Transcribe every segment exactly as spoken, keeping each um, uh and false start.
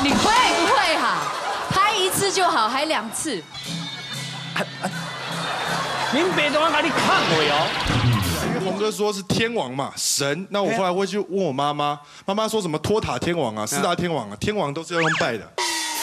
你会不会哈？拍一次就好，还两次？ 您别都要把你看回哦。 因为洪哥说是天王嘛，神。那我后来会去问我妈妈，妈妈说什么托塔天王啊，四大天王啊，天王都是要用拜的。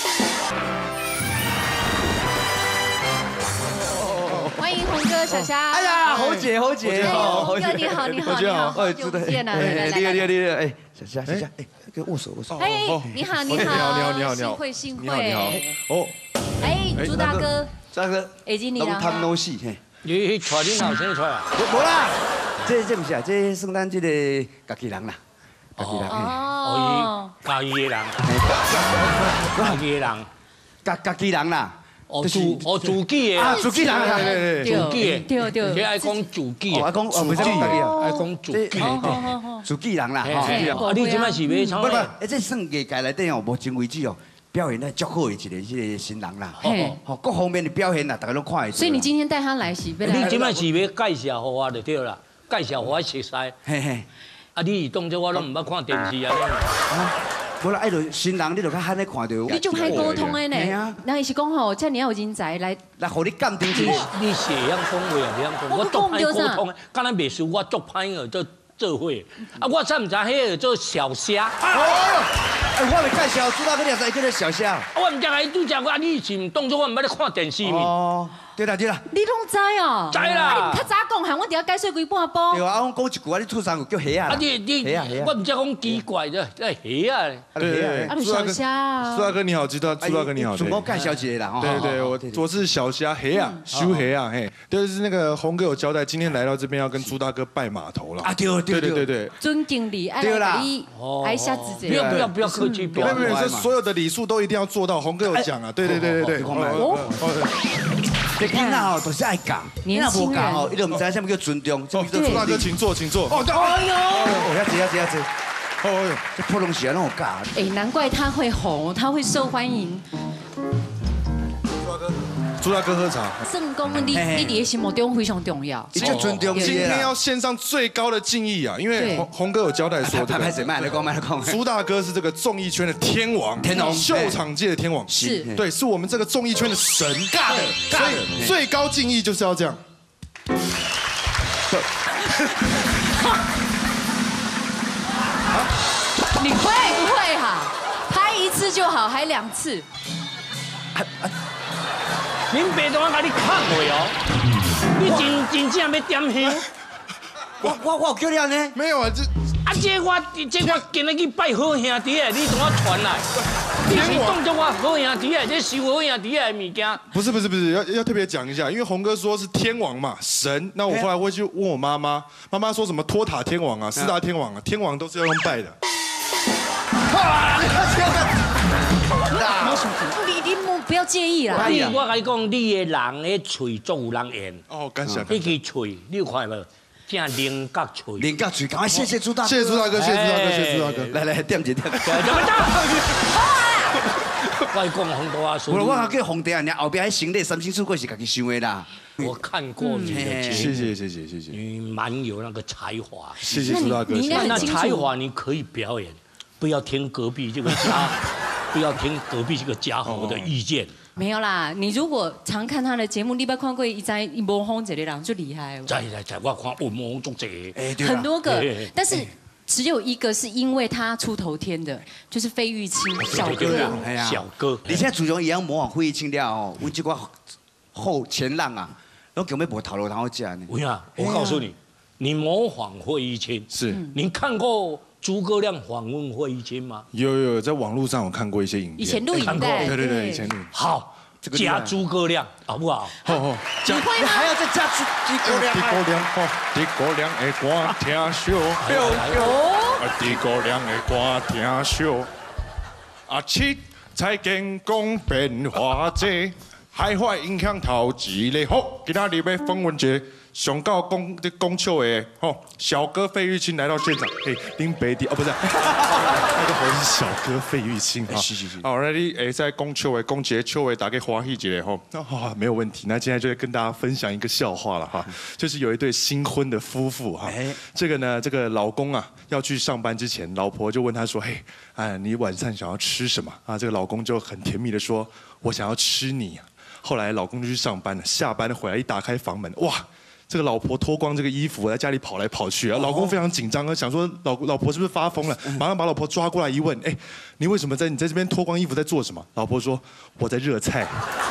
欢迎洪哥、小虾。 哎呀，侯姐，侯姐好， 洪哥你好，你好，你好，好久不见了，来来来， 厉害厉害厉害，哎，小虾小虾，哎，跟握手握手。 哎，你好你好， 你好你好你好你好， 幸会幸会， 你好你好。哦， 哎，朱大哥， 大哥， 已经你了。 他们都戏嘿。 你去带恁后生出来啊？ 无啦，这这不是啊，这算咱这个家己人啦，家己人。 哦， 家己的人，家己的人， 家家己人啦。 哦自哦自己的啊，自己人啊， 对对自己的， 对对， 你爱讲自己的， 我讲哦，不是家己啊， 爱讲自己的， 自己人啦，哈。 啊，你即摆是要不不，哎，这算艺界内底哦，目前为止哦，表现得足好的一个这个新人啦。哦，各方面的表现啦，大家都看会出。 所以你今天带他来是要来？ 你即摆是要介绍给我就对啦，介绍给我熟悉。 嘿嘿。 啊，你当作我拢唔捌看电视啊？ 无啦，爱就新人，你就较罕咧看到。 你就歹沟通的呢。那伊是讲吼，遮尔有人才来， 来互你鉴定一下。 你是会晓讲话啊？会晓讲，我足歹沟通的，敢若袂输我足歹个做做伙。啊，我才唔知迄个做小虾。 哦，哎，我来介绍，朱大哥，你知叫做小虾。 我唔知啊，拄则我你是唔当作我唔捌咧看电视面？哦， 对啦对啦。 你拢知哦？ 知啦。 你较早讲，喊我伫遐解说几半步。 对啊，我讲一句啊，你出三个叫虾啊。 啊，你你，我唔知讲奇怪啫，这虾啊。 对对， 啊，小虾啊。 朱大哥你好，朱大朱大哥你好。 主播介绍一下啦。 对对，我我是小虾黑啊，修黑啊，嘿，就是那个洪哥有交代，今天来到这边要跟朱大哥拜码头了。 啊，对对对对对。 尊敬礼，爱礼，爱下子子。 不要不要不要客气，不要。 没有没有，这所有的礼数都一定要做到。洪哥有讲啊，对对对对对。 哦。这囡仔哦，都是爱讲， 年轻人哦，伊都唔知什么叫尊重。 哦，朱大哥，请坐，请坐。 哦，哎呦，哦，要子要子要子。哦哟，这破东西啊，那种教。 哎，难怪他会红，他会受欢迎。 朱大哥，朱大哥喝茶。 正宫，你你伫心目中非常重要。 你就尊重。 今天要献上最高的敬意啊，因为洪洪哥有交代说， 拍拍谁卖来讲卖来讲。 朱大哥是这个综艺圈的天王， 天王， 秀场界的天王， 是， 对，是我们这个综艺圈的神，尬的，所以最高敬意就是要这样。 你会不会哈？拍一次就好，还两次？ 您别都要把你看回哦。你真真正要点香？ 我我我有叫你安尼？ 没有啊，这啊这我这我今日去拜好兄弟的，你怎么传来？你是当作我好兄弟的，这收好兄弟的物件？ 不是不是不是，要要特别讲一下，因为洪哥说是天王嘛，神。那我后来会去问我妈妈，妈妈说什么托塔天王啊，四大天王啊，天王都是要用拜的。 你你不要介意啦。 你我跟你讲，你的人的嘴足有人缘。 哦，感谢。 那支嘴你有看无？正菱角嘴。 菱角嘴，赶快谢谢朱大哥。 谢谢朱大哥，谢谢朱大哥，谢谢朱大哥。 来来，点一点。 怎么打？我讲洪大啊， 我我叫洪大啊，你后边迄行李三星书柜是家己想的啦。 我看过你的节目， 谢谢谢谢谢谢。 你蛮有那个才华。 谢谢朱大哥。 那才华你可以表演，不要听隔壁这个家，不要听隔壁这个家伙的意见。 没有啦，你如果常看他的节目，你捌看过一在一模仿这个人就厉害。 在在在，我看有模仿足济， 很多个，但是只有一个是因为他出头天的，就是费玉清小哥。 小哥， 你现在自从一样模仿费玉清了哦，我这个后前浪啊，都根本无头路通好食呢。 我呀，我告诉你，你模仿费玉清是， 你看过诸葛亮访问费玉清吗？ 有有，在网络上有看过一些影片。 以前录影带。 对对对，以前录。 好，加诸葛亮好不好？ 好好。 你会吗？ 还要再加诸葛亮。 诸葛亮，哦，诸葛亮的歌听少。哦。诸葛亮的歌听少。啊，七彩建功变化者，海外影响头一个好。今仔日要访问一个熊告公的公丘诶，哦，小哥费玉清来到现场，嘿，林北地哦不是，那个好是小哥费玉清哈， 是是是， 好，那你诶在公丘诶，公节丘诶，打给华裔姐吼，那好没有问题，那现在就跟大家分享一个笑话了哈，就是有一对新婚的夫妇哈，这个呢，这个老公啊要去上班之前，老婆就问他说，嘿，哎，你晚上想要吃什么啊？这个老公就很甜蜜的说，我想要吃你。后来老公就去上班了，下班回来一打开房门，哇，这个老婆脱光这个衣服在家里跑来跑去，老公非常紧张，想说老老婆是不是发疯了，马上把老婆抓过来一问，哎，你为什么在你在这边脱光衣服在做什么？老婆说我在热菜。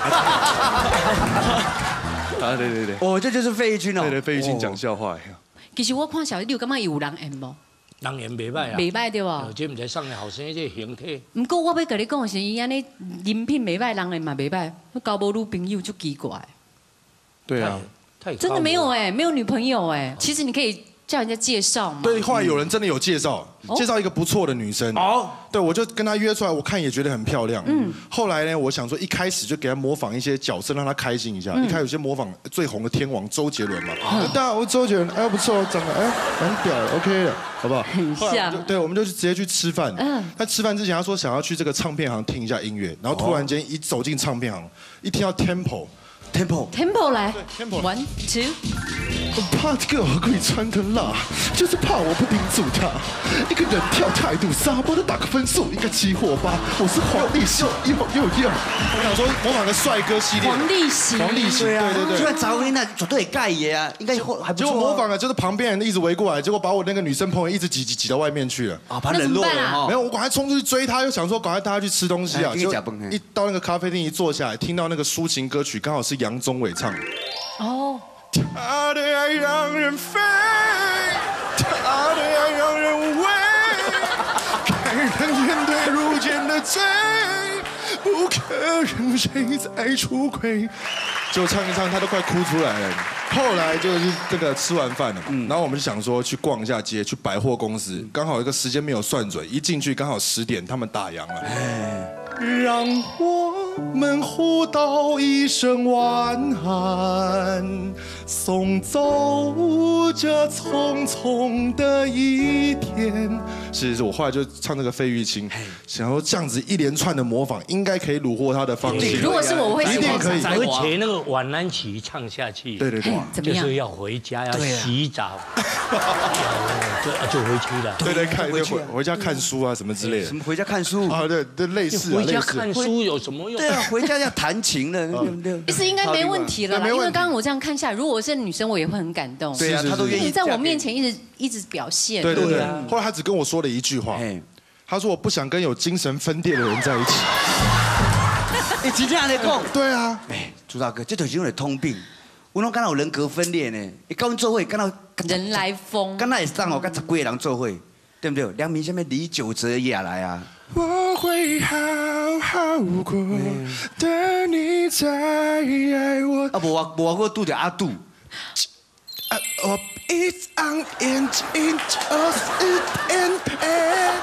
啊，对对对， 哦，这就是费玉清哦， 对对，费玉清讲笑话。 其实我看小你有感觉有人演无？ 人缘袂歹啊， 袂歹对无？ 这毋知送的后生这形体。 毋过我要甲你讲的是，伊安尼人品袂歹，人缘嘛袂歹，交无女朋友就奇怪。 对啊， 真的没有哎，没有女朋友哎。其实你可以叫人家介绍嘛。 对，后来有人真的有介绍，介绍一个不错的女生。哦，对，我就跟她约出来，我看也觉得很漂亮。嗯。后来呢，我想说一开始就给她模仿一些角色，让她开心一下。一开始有些模仿最红的天王周杰伦嘛。大家好，我周杰伦，哎不错，长得哎蛮屌的 ，OK 的，好不好？ 很像。 对，我们就直接去吃饭。嗯。他吃饭之前他说想要去这个唱片行听一下音乐，然后突然间一走进唱片行，一听到 Tempo。Tempo，Tempo 来 ，One Two， 我怕这个耳鬼穿的辣，就是怕我不盯住他。一个人跳态度，撒播的打个分数，应该七或八。我是黄立行，又又又。我想说模仿个帅哥系列。 黄立行， 黄立行，对对对。 就在找你那绝对盖爷啊，应该还不错。 结果模仿了，就是旁边人一直围过来，结果把我那个女生朋友一直挤挤挤到外面去了。 啊，把冷落了。 没有，我赶快冲出去追他，又想说赶快带他去吃东西啊。就一到那个咖啡厅一坐下来，听到那个抒情歌曲，刚好是杨宗纬唱的。哦。他的爱让人飞，他的爱让人畏，看人眼对如剑的嘴，不可让谁再出轨。就唱一唱，他都快哭出来了。后来就是这个吃完饭了，然后我们就想说去逛一下街，去百货公司，刚好一个时间没有算准，一进去刚好十点，他们打烊了。让我们互道一声晚安，送走这匆匆的一天。是是，我后来就唱那个费玉清，想说这样子一连串的模仿，应该可以虏获他的芳心。 如果是我，我会一定可以。 而且那个晚安曲唱下去， 对对对， 就是要回家要洗澡，就就回去了。 对对，看回回家看书啊什么之类的。 什么回家看书啊？对对，类似。 回家看书有什么用？ 对啊，回家要弹琴了，对不对？ 其实应该没问题了啦，因为刚刚我这样看下来，如果我是女生，我也会很感动。 对啊，他都愿意在我面前一直一直表现。 对对对。后来他只跟我说了一句话，他说我不想跟有精神分裂的人在一起。 你直接来讲？ 对啊。 哎，朱大哥，这就是因为通病。我拢刚好人格分裂呢，你跟阮做伙，刚好人来疯， 刚才会上哦，跟十几个人做伙，对不对？两名什么李玖哲也来啊。 我会好好过，等你再爱我。 啊，无我无我拄着阿杜。 啊，我 It's on inch inch us it and it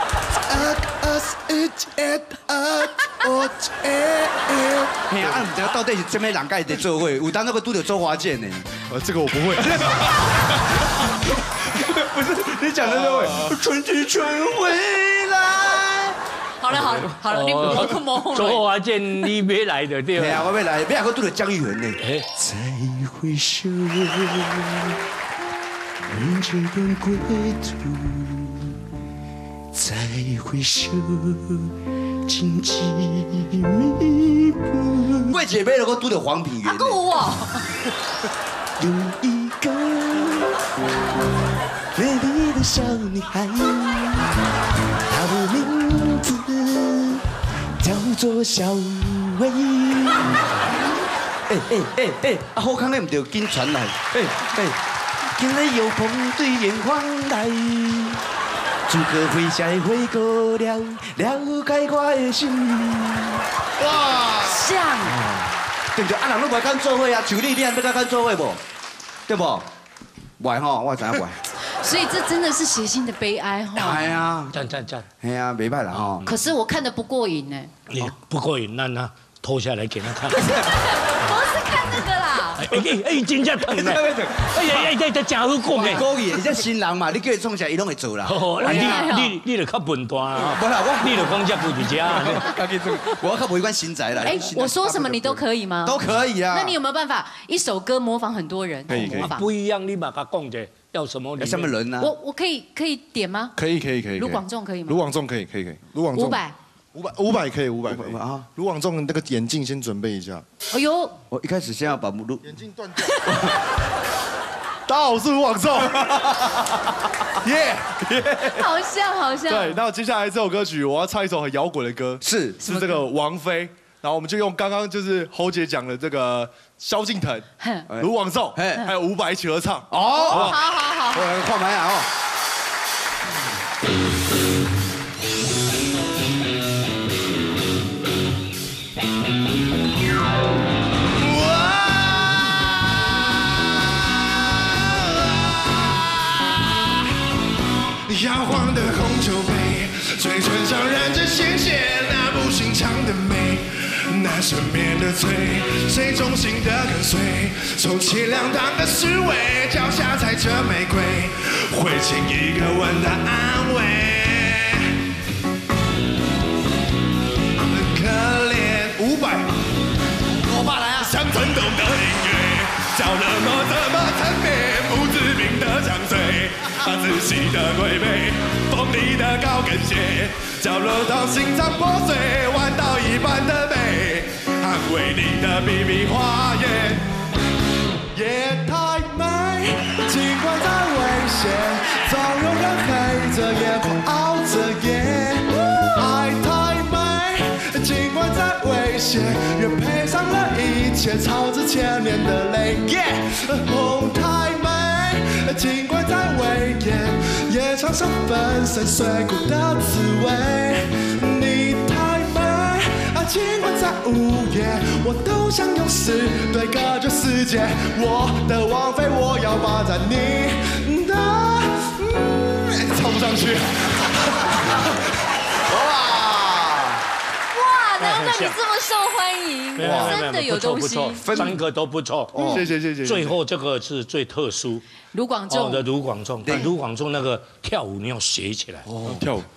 us it it us it it。 嘿啊，唔知到底是什么人甲伊在做伙？有当那个拄着周华健呢？ 呃，这个我不会。 不是，你讲的那位。春去春回来。 好了好了好了，你不要去模仿。 周华健你没来的对吧？ 对啊，我没来，没来过拄着江一源呢。再回首。问这段归途，再回首，荆棘密布。怪姐妹能够拄着黄品源。 阿姑我。 有一个美丽的小女孩，她的名字叫做小薇。哎哎哎哎，啊好康的唔着紧传来，哎哎。今日有朋对眼眶来，诸葛回下回过了，了解我的心。 哇，像， 对不对？啊，人都不敢做伙啊，像你，你还要敢做伙不？对不？袂吼，我知影袂。 所以这真的是写信的悲哀哈。 哎呀， 赞赞赞。 哎呀，没办啦哈。 可是我看得不过瘾呢。 你不过瘾，那那脱下来给他看。 不是看那个啦。 哎哎哎，真正疼嘞！哎呀哎呀，这真好讲诶。 故意，这新人嘛，你叫伊创啥，伊拢会做啦。 哦，你你你就较笨蛋啊！ 不啦，我你就讲这不伫遮。 我较不一关新宅啦。 哎，我说什么你都可以吗？ 都可以啊。 那你有没有办法一首歌模仿很多人？ 可以可以。 不一样，你把它讲者要什么？ 什么人呢？ 我我可以可以点吗？ 可以可以可以。 卢广仲可以吗？ 卢广仲可以可以可以。卢广仲。 五百。 五百五百可以五百可以啊。卢广仲那个眼镜先准备一下。 哎呦， 我一开始先要把卢眼镜断掉。大家好，我是卢广仲。耶， 好像好像。 对，那接下来这首歌曲我要唱一首很摇滚的歌， 是是这个王菲，然后我们就用刚刚就是侯姐讲的这个萧敬腾、卢广仲还有伍佰一起合唱。 哦， 好好好， 我来看麦啊哦。 摇晃的红酒杯，嘴唇上染着鲜血，那不寻常的美，那缠绵的醉，谁忠心的跟随，充其量当个侍卫，脚下踩着玫瑰，会轻一个吻的安慰。可怜伍佰， 我爸来啊！ 像震动的音乐，叫人么怎么沉眠，不知名的相随。他仔细的龟背，锋利的高跟鞋，角落到心肠破碎，弯到一半的美，捍卫你的秘密花园。夜太美，尽管再危险，总有人黑着眼眶熬着夜。爱太美，尽管再危险，也配上了一切，朝着千年的泪。梦太美，尽管再威严，也尝上粉身碎骨的滋味。你太美，啊，尽管再无言，我都想用诗对隔绝世界。我的王妃，我要霸占你的，嗯，唱不上去。 难怪你这么受欢迎，真的有东西， 三个都不错。 谢谢谢谢。 最后这个是最特殊， 卢广仲的卢广仲，卢广仲那个跳舞你要学起来。 哦，跳舞。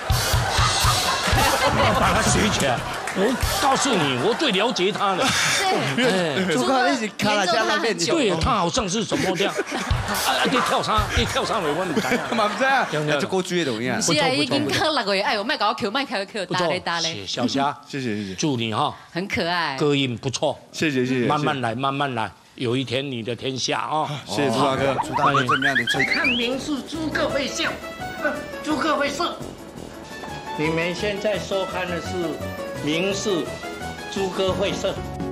要把它学起来。我告诉你，我最了解他了。 对， 朱哥一起卡拉加那边， 对他好像是什么这样？啊，你跳啥？你跳啥？我唔知啊。 嘛唔知啊，就高追的东西啊。 是啊，已经刚六个月，哎呦，卖搞 Q， 卖搞 Q， 打嘞打嘞。 小霞， 谢谢谢谢， 祝你哈， 很可爱， 歌音不错， 谢谢谢谢， 慢慢来，慢慢来，有一天你的天下啊！ 谢谢朱大哥， 朱大哥这么样的吹。 看名是诸葛会笑，诸葛会射。你们现在收看的是《民视诸葛会社》。